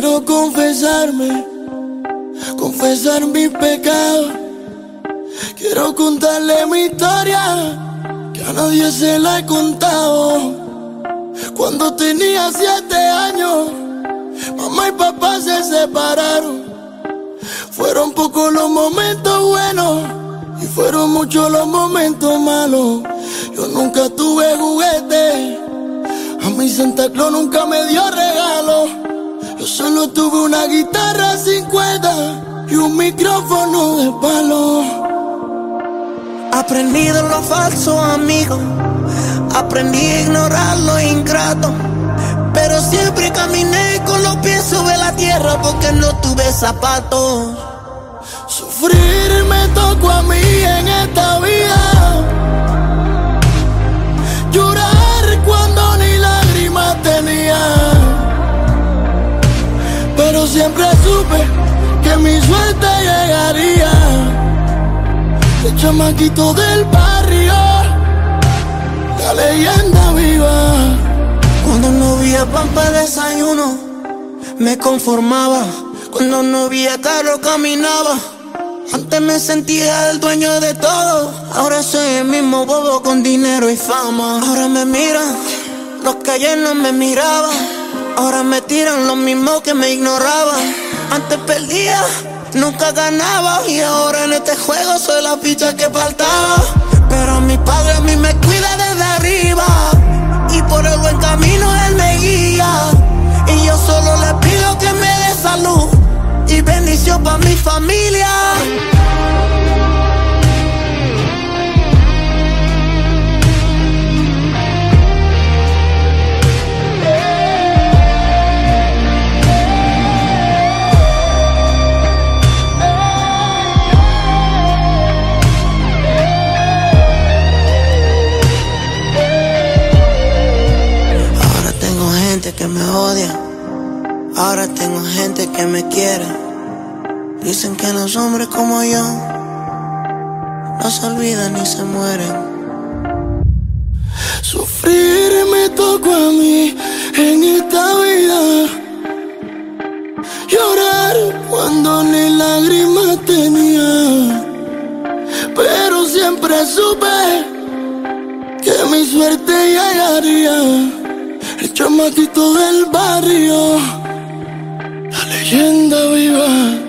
quiero confesarme, confesar mis pecados. Quiero contarle mi historia, que a nadie se la he contado. Cuando tenía 7 años, mamá y papá se separaron. Fueron pocos los momentos buenos y fueron muchos los momentos malos. Yo nunca tuve juguete, a mí Santa Claus nunca me dio regalo. Yo solo tuve una guitarra sin cuerda y un micrófono de palo. Aprendí de los falsos amigos, aprendí a ignorar los ingratos, pero siempre caminé con los pies sobre la tierra porque no tuve zapatos. Sufrir me tocó a mí en esta vida, llorar cuando ni lágrimas tenía, pero siempre supe que mi suerte llegaría. El chamaquito del barrio, la leyenda viva. Cuando no había pan para desayuno, me conformaba. Cuando no había carro, caminaba. Antes me sentía el dueño de todo, ahora soy el mismo bobo con dinero y fama. Ahora me miran los que ayer no me miraban, ahora me tiran los mismos que me ignoraban. Antes perdía, nunca ganaba, y ahora en este juego soy la ficha que faltaba. Pero mi padre a mí me cuida desde arriba, y por el buen camino él me guía. Y yo solo le pido que me dé salud y bendición para mi familia. Que me odia, ahora tengo gente que me quiere. Dicen que los hombres como yo no se olvidan ni se mueren. Sufrir me tocó a mí en esta vida, llorar cuando ni lágrimas tenía, pero siempre supe que mi suerte llegaría. El chamaquito del barrio, la leyenda viva.